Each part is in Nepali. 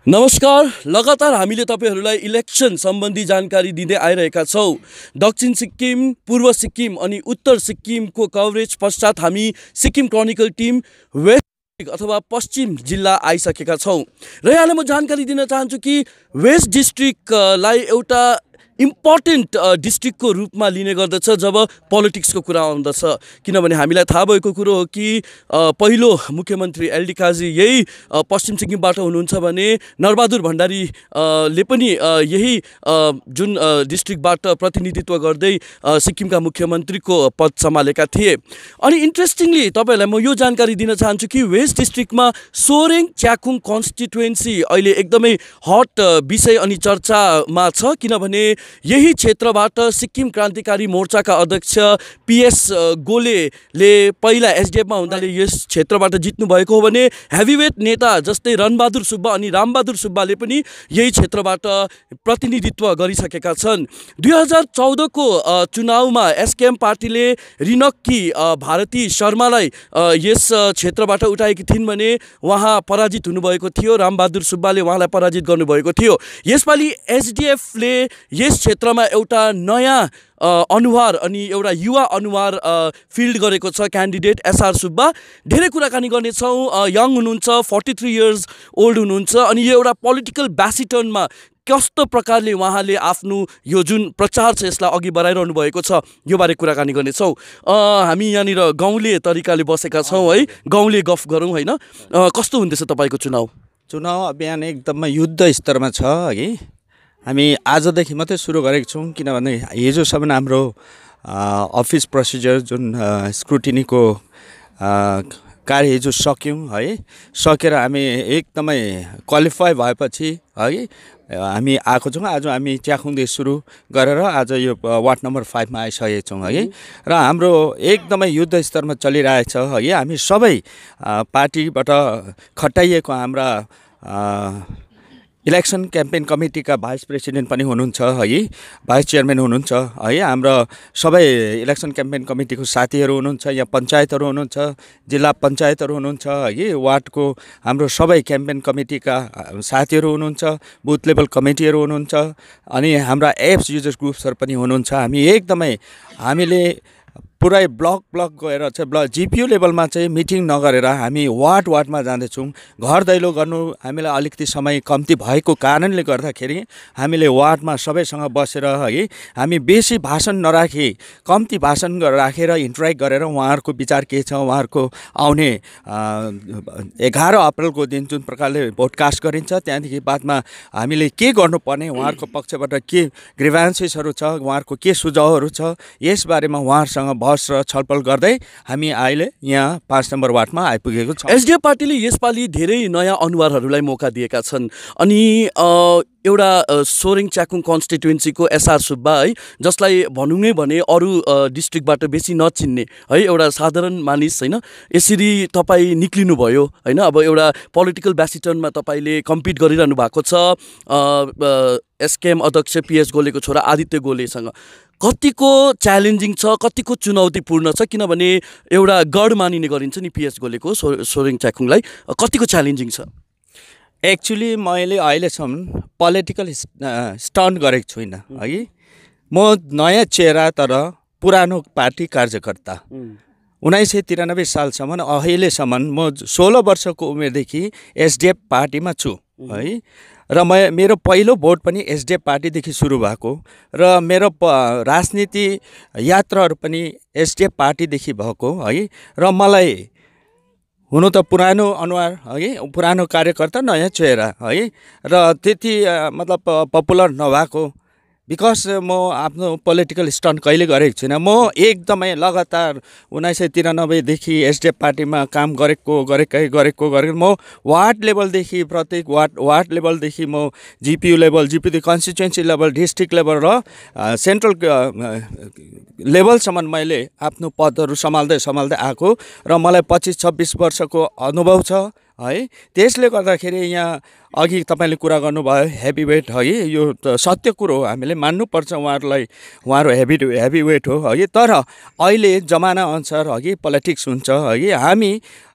नमस्कार। लगातार हामीले तपाईहरूलाई इलेक्सन सम्बन्धी जानकारी दिँदै आइरहेका छौँ। दक्षिण सिक्किम, पूर्व सिक्किम अनि उत्तर सिक्किमको कभरेज पश्चात हामी सिक्किम क्रोनिकल टिम वेस्ट अथवा पश्चिम जिल्ला आइसकेका छौँ र यहाँलाई म जानकारी दिन चाहन्छु कि वेस्ट डिस्ट्रिक्टलाई एउटा इम्पोर्टेन्ट डिस्ट्रिक्टको रूपमा लिने गर्दछ जब पोलिटिक्सको कुरा आउँदछ। किनभने हामीलाई थाहा भएको कुरो हो कि पहिलो मुख्यमन्त्री एलडी काजी यही पश्चिम सिक्किमबाट हुनुहुन्छ भने नरबहादुर भण्डारी ले पनि यही जुन डिस्ट्रिक्टबाट प्रतिनिधित्व गर्दै सिक्किमका मुख्यमन्त्रीको पद सम्हालेका थिए। अनि इन्ट्रेस्टिङली तपाईहरूलाई म यो जानकारी दिन चाहन्छु कि वेस्ट डिस्ट्रिक्टमा सोरेङ च्याखुङ कन्स्टिट्युएन्सी अहिले एकदमै हट विषय अनि चर्चामा छ। किनभने यही क्षेत्रबाट सिक्किम क्रान्तिकारी मोर्चाका अध्यक्ष पीएस गोलेले पहिला एसडिएफमा हुँदाले यस क्षेत्रबाट जित्नु भएको हो भने हेभीवेट नेता जस्तै रणबहादुर सुब्बा अनि रामबहादुर सुब्बाले पनि यही क्षेत्रबाट प्रतिनिधित्व गरिसकेका छन्। 2014 को चुनावमा एसकेएम पार्टीले रिनक्की भारती शर्मालाई यस क्षेत्रबाट उठाएकी थिइन् भने उहाँ पराजित हुनुभएको थियो। रामबहादुर सुब्बाले उहाँलाई पराजित गर्नुभएको थियो। यसपालि एसडिएफले यस क्षेत्रमा एउटा नयाँ अनुहार अनि एउटा युवा अनुहार फिल्ड गरेको छ क्यान्डिडेट एसआर सुब्बा। धेरै कुराकानी गर्नेछौँ। यङ हुनुहुन्छ, 43 इयर्स ओल्ड हुनुहुन्छ अनि यो एउटा पोलिटिकल ब्यासिटनमा कस्तो प्रकारले उहाँले आफ्नो यो जुन प्रचार छ यसलाई अघि बढाइरहनु भएको छ यो बारे कुराकानी गर्नेछौँ। हामी यहाँनिर गाउँले तरिकाले बसेका छौँ है, गाउँले गफ गरौँ होइन। कस्तो हुँदैछ तपाईँको चुनाव अभियान? एकदमै युद्ध स्तरमा छ है। हामी आजदेखि मात्रै सुरु गरेको छौँ किनभने हिजोसम्म हाम्रो अफिस प्रोसिजर जुन स्क्रुटिनीको कार्य हिजो सक्यौँ है। सकेर हामी एकदमै क्वालिफाई भएपछि है हामी आएको छौँ। आज हामी च्याखुङदेखि सुरु गरेर आज यो वार्ड नम्बर 5 मा आइसकेका छौँ है। र हाम्रो एकदमै युद्ध स्तरमा चलिरहेछ है। हामी सबै पार्टीबाट खटाइएको हाम्रा इलेक्सन क्याम्पेन कमिटीका भाइस प्रेसिडेन्ट पनि हुनुहुन्छ है, भाइस चेयरम्यान हुनुहुन्छ है। हाम्रो सबै इलेक्सन क्याम्पेन कमिटीको साथीहरू हुनुहुन्छ, यहाँ पञ्चायतहरू हुनुहुन्छ, जिल्ला पञ्चायतहरू हुनुहुन्छ है, वार्डको हाम्रो सबै क्याम्पेन कमिटीका साथीहरू हुनुहुन्छ, बुथ लेभल कमिटीहरू हुनुहुन्छ अनि हाम्रा एप्स युजर्स ग्रुप्सहरू पनि हुनुहुन्छ। हामीले पुरै ब्लक गएर चाहिँ जिपियू लेभलमा चाहिँ मिटिङ नगरेर हामी वार्डमा जाँदैछौँ। घर दैलो गर्नु हामीलाई अलिकति समय कम्ती भएको कारणले गर्दाखेरि हामीले वार्डमा सबैसँग बसेर है हामी बेसी भाषण नराखी कम्ती भाषण राखेर इन्टरेक्ट गरेर उहाँहरूको विचार के छ, उहाँहरूको आउने 11 अप्रिलको दिन जुन प्रकारले भोटकास्ट गरिन्छ त्यहाँदेखि बादमा हामीले के गर्नुपर्ने, उहाँहरूको पक्षबाट के ग्रिभ्यान्सेसहरू छ, उहाँहरूको के सुझावहरू छ, यसबारेमा उहाँहरूसँग बहस र छलफल गर्दै हामी अहिले यहाँ 5 नम्बर वार्डमा आइपुगेको छौँ। एसडिएफ पार्टीले यसपालि धेरै नयाँ अनुहारहरूलाई मौका दिएका छन् अनि एउटा सोरेङ च्याखुङ कन्स्टिट्युएन्सीको एसआर सुब्बा है, जसलाई भनौँ नै भने अरू डिस्ट्रिक्टबाट बेसी नचिन्ने है, एउटा साधारण मानिस होइन, यसरी तपाईँ निक्लिनुभयो होइन। अब एउटा पोलिटिकल ब्यासिटनमा तपाईँले कम्पिट गरिरहनु भएको छ एसकेएम अध्यक्ष पीएस गोलेको छोरा आदित्य गोलेसँग। कतिको च्यालेन्जिङ छ, कतिको चुनौतीपूर्ण छ? किनभने एउटा गढ मानिने गरिन्छ नि पीएस गोलेको सोरेङ च्याखुङलाई, कतिको च्यालेन्जिङ छ? एक्चुअली मैले अहिलेसम्म पोलिटिकल स्टन्ट गरेको छुइनँ है। म नयाँ चेहरा तर पुरानो पार्टी कार्यकर्ता। 1993 सालसम्म अहिलेसम्म म 16 वर्षको उमेरदेखि एसडिएफ पार्टीमा छु है। र मेरो पहिलो भोट पनि एसडिएफ पार्टीदेखि सुरु भएको र मेरो राजनीति यात्राहरू पनि एसडिएफ पार्टीदेखि भएको है। र मलाई हुनु त पुरानो अनुहार है, पुरानो कार्यकर्ता, नयाँ चेहरा है, र त्यति मतलब पपुलर नभएको बिकज म आफ्नो पोलिटिकल स्टन्ट कहिले गरेको छुइनँ। म एकदमै लगातार 1993 देखि एसडिएफ पार्टीमा काम गरेको म वार्ड लेभलदेखि प्रत्येक वार्ड लेभलदेखि म GPU level, constituency level, district level र सेन्ट्रल लेभलसम्म मैले आफ्नो पदहरू सम्हाल्दै आएको र मलाई 25-26 वर्षको अनुभव छ है। त्यसले गर्दाखेरि यहाँ अघि तपाईँले कुरा गर्नुभयो हेभी वेट है, यो त सत्य कुरो हो, हामीले मान्नुपर्छ उहाँहरू हेभी वेट हो है। तर अहिले जमाना अनुसार है पोलिटिक्स हुन्छ है। हामी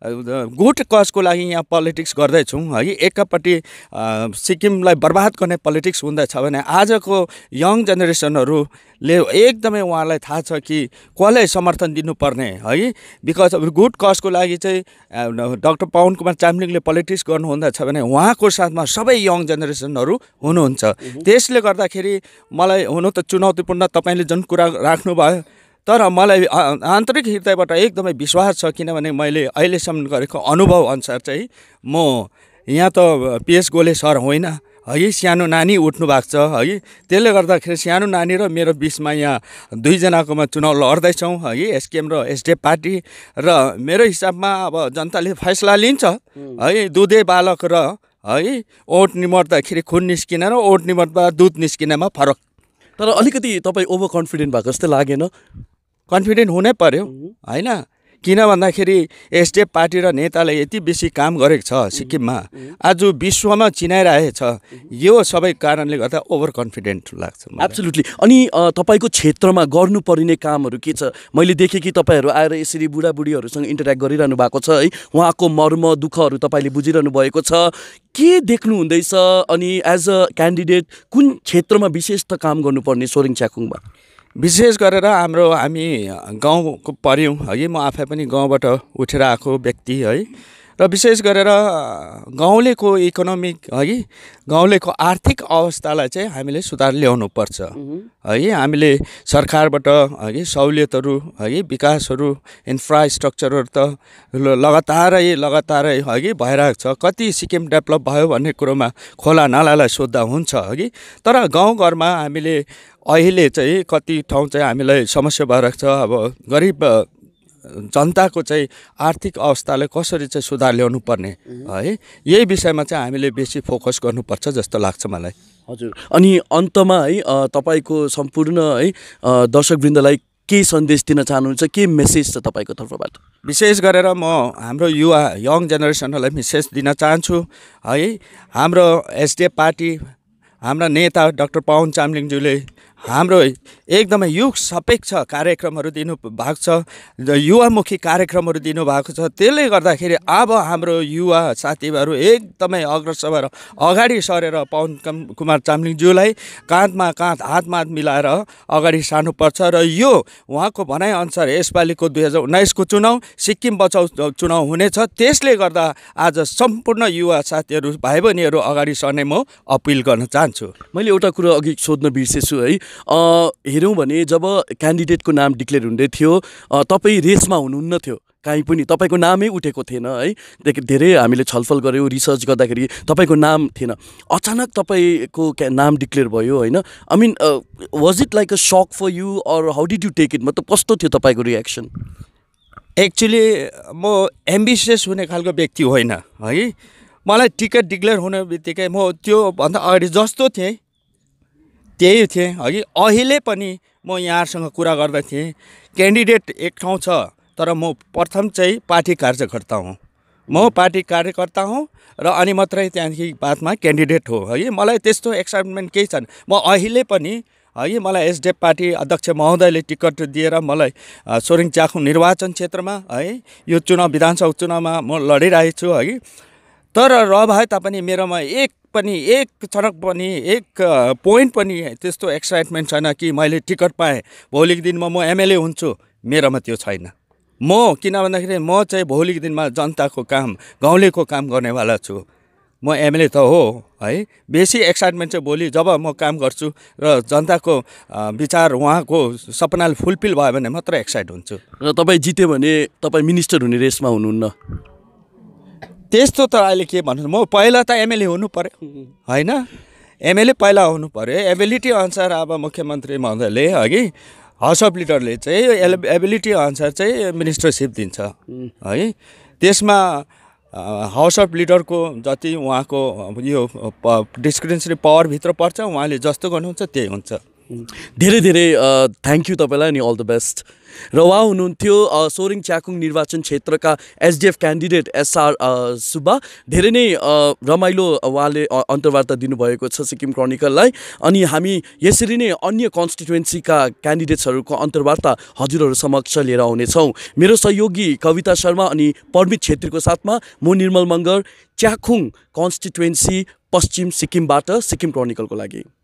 गुड कजको लागि यहाँ पोलिटिक्स गर्दैछौँ है। एकपट्टि सिक्किमलाई बर्बाद गर्ने पोलिटिक्स हुँदैछ भने आजको यङ जेनेरेसनहरूले एकदमै उहाँलाई थाहा छ कि कसलाई समर्थन दिनुपर्ने है। बिकज अब गुड कजको लागि चाहिँ डाक्टर पवन कुमार चामलिङले पोलिटिक्स गर्नुहुँदैछ भने उहाँको साथमा सबै यङ जेनेरेसनहरू हुनुहुन्छ। त्यसले गर्दाखेरि मलाई हुनु त चुनौतीपूर्ण तपाईँले जुन कुरा राख्नुभयो, तर मलाई आन्तरिक हृदयबाट एकदमै विश्वास छ, किनभने मैले अहिलेसम्म गरेको अनुभव अनुसार चाहिँ म यहाँ त पिएस गोले सर होइन है, सानो नानी उठ्नु भएको छ है। त्यसले गर्दाखेरि सानो नानी र मेरो बिचमा यहाँ दुईजनाकोमा चुनाव लड्दैछौँ है, एसकेएम र एसडिएफ पार्टी। र मेरो हिसाबमा अब जनताले फैसला लिन्छ है। दुधे बालक र है ओट निमर्दाखेरि खुन निस्किन र ओट निमर्दा दुध निस्किनमा फरक। तर अलिकति तपाईँ ओभर कन्फिडेन्ट भएको जस्तै लागेन? कन्फिडेन्ट हुनै पर्यो होइन, किन भन्दाखेरि एसडिएफ पार्टी र नेताले यति बेसी काम गरेको छ सिक्किममा, आज विश्वमा चिनाइरहेको छ। यो सबै कारणले गर्दा ओभर कन्फिडेन्ट लाग्छ। एब्सोल्युटली। अनि तपाईँको क्षेत्रमा गर्नुपर्ने कामहरू के छ? मैले देखेँ कि तपाईँहरू आएर यसरी बुढाबुढीहरूसँग इन्टरेक्ट गरिरहनु भएको छ है, उहाँको मर्म दुःखहरू तपाईँले बुझिरहनु भएको छ। के देख्नु हुँदैछ? अनि एज अ क्यान्डिडेट कुन क्षेत्रमा विशेष त काम गर्नुपर्ने सोरेङ च्याखुङमा? विशेष गरेर हामी गाउँको पर्यौँ है। म आफै पनि गाउँबाट उठेर आएको व्यक्ति है। र विशेष गरेर गाउँलेको इकोनोमिक है, गाउँलेको आर्थिक अवस्थालाई चाहिँ हामीले सुधार ल्याउनुपर्छ है। हामीले सरकारबाट है सहुलियतहरू है, विकासहरू, इन्फ्रास्ट्रक्चरहरू त लगातारै है भइरहेको छ। कति सिक्किम डेभलप भयो भन्ने कुरोमा खोला नालालाई सोद्धा हुन्छ है। तर गाउँघरमा हामीले अहिले चाहिँ कति ठाउँ चाहिँ हामीलाई समस्या भइरहेको छ। अब गरिब जनताको चाहिँ आर्थिक अवस्थालाई कसरी चाहिँ सुधार ल्याउनु पर्ने है, यही विषयमा चाहिँ हामीले बेसी फोकस गर्नुपर्छ जस्तो लाग्छ मलाई। हजुर। अनि अन्तमा है तपाईँको सम्पूर्ण है दर्शकवृन्दलाई के सन्देश दिन चाहनुहुन्छ? के मेसेज छ तपाईँको तर्फबाट? विशेष गरेर म हाम्रो युवा यङ जेनेरेसनहरूलाई मेसेज दिन चाहन्छु है। हाम्रो एसडिएफ पार्टी, हाम्रा नेता डाक्टर पवन चामलिङज्यूले हाम्रो एकदमै युग सापेक्ष कार्यक्रमहरू दिनुभएको छ, युवामुखी कार्यक्रमहरू दिनुभएको छ। त्यसले गर्दाखेरि अब हाम्रो युवा साथीभाइहरू एकदमै अग्रसर भएर अगाडि सरेर पवन कुमार चामलिङज्यूलाई काँधमा काँध हातमा हात मिलाएर अगाडि सार्नुपर्छ। र यो उहाँको भनाइअनुसार यसपालिको 2019को चुनाव सिक्किम बचाउ चुनाव हुनेछ। त्यसले गर्दा आज सम्पूर्ण युवा साथीहरू भाइ बहिनीहरू अगाडि सर्ने म अपिल गर्न चाहन्छु। मैले एउटा कुरा अघि सोध्न बिर्सेछु है। हेरौँ भने जब क्यान्डिडेटको नाम डिक्लेयर हुँदै थियो, तपाईँ रेसमा हुनुहुन्न थियो, काहीँ पनि तपाईँको नामै उठेको थिएन है। धेरै हामीले छलफल गऱ्यौँ, रिसर्च गर्दाखेरि तपाईँको नाम थिएन। अचानक तपाईँको नाम डिक्लेयर भयो होइन। I mean was it like a shock for you or how did you take it? मतलब कस्तो थियो तपाईँको रियाक्सन? एक्चुअली म एम्बिसियस हुने खालको व्यक्ति होइन है। मलाई टिकट डिक्लेयर हुने बित्तिकै म त्योभन्दा अगाडि जस्तो थिएँ त्यही थिएँ है। अहिले पनि म यहाँहरूसँग कुरा गर्दै थिएँ, क्यान्डिडेट एक ठाउँ छ, तर म प्रथम चाहिँ पार्टी कार्यकर्ता हुँ। म पार्टी कार्यकर्ता हुँ र अनि मात्रै त्यहाँदेखि बादमा क्यान्डिडेट हो है। मलाई त्यस्तो एक्साइटमेन्ट केही छैन। म अहिले पनि है, मलाई एसडिएफ पार्टी अध्यक्ष महोदयले टिकट दिएर मलाई सोरेङ च्याखुङ निर्वाचन क्षेत्रमा है यो चुनाव विधानसभा चुनावमा म लडिरहेको छु है। तर र भए तापनि मेरोमा एक क्षणक पनि एक पोइन्ट पनि त्यस्तो एक्साइटमेन्ट छैन कि मैले टिकट पाएँ भोलिको दिनमा म एमएलए हुन्छु। मेरोमा त्यो छैन। म किन भन्दाखेरि म चाहिँ भोलिको दिनमा जनताको काम, गाउँलेको काम गर्नेवाला छु। म एमएलए त हो है। बेसी एक्साइटमेन्ट चाहिँ भोलि जब म काम गर्छु र जनताको विचार उहाँको सपनाले फुलफिल भयो भने मात्र एक्साइट हुन्छु। र तपाईँ जित्यो भने तपाईँ मिनिस्टर हुने रेसमा हुनुहुन्न? त्यस्तो त अहिले के भन्नु, म पहिला त एमएलए हुनु पर्यो होइन। एमएलए पहिला हुनु पर्यो। एबिलिटी अनुसार अब मुख्यमन्त्री महोदयले है, हाउस अफ लिडरले चाहिँ एबिलिटी अनुसार चाहिँ मिनिस्टरसिप दिन्छ है। त्यसमा हाउस अफ लिडरको जति उहाँको यो डिस्क्रिप्सनरी पावरभित्र पर्छ, उहाँले जस्तो गर्नुहुन्छ त्यही हुन्छ। धेरै धेरै थ्याङ्क यू तपाईँलाई अनि अल द बेस्ट। र उहाँ हुनुहुन्थ्यो सोरेङ च्याखुङ निर्वाचन क्षेत्रका एसडिएफ क्यान्डिडेट एसआर सुब्बा। धेरै नै रमाइलो उहाँले अन्तर्वार्ता दिनुभएको छ सिक्किम क्रोनिकललाई। अनि हामी यसरी नै अन्य कन्स्टिट्युएन्सीका क्यान्डिडेट्सहरूको अन्तर्वार्ता हजुरहरू समक्ष लिएर आउनेछौँ। मेरो सहयोगी कविता शर्मा अनि परमित छेत्रीको साथमा म निर्मल मगर, च्याखुङ कन्स्टिट्युएन्सी पश्चिम सिक्किमबाट सिक्किम क्रोनिकलको लागि।